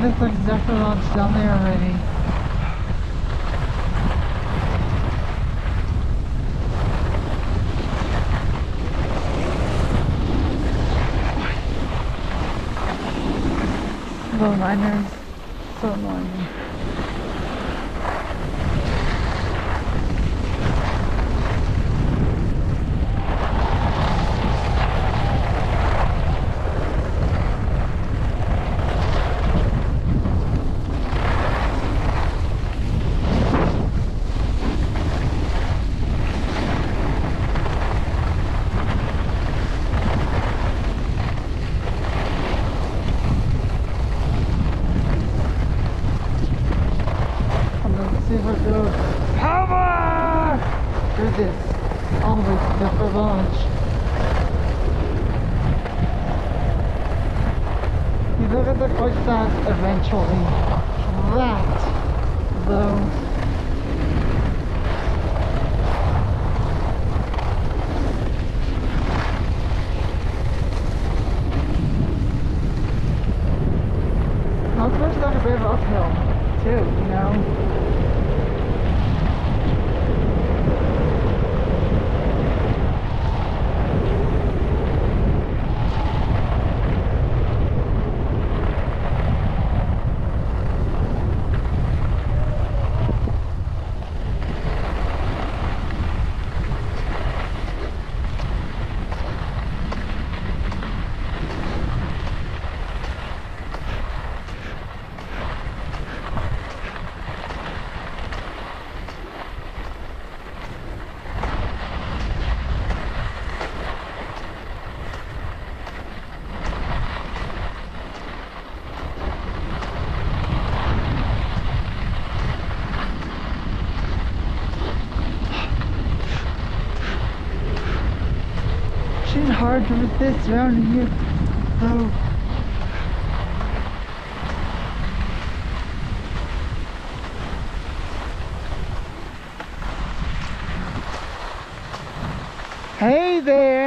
There's like Zephyr Lodge down there already. Little miners, so annoying. Power! Through this, all the way to Zephyr Lodge. You look at the like that eventually. That, though. Northstar's got a bit of uphill, too, you know? It's hard to resist around here, though. Hey there!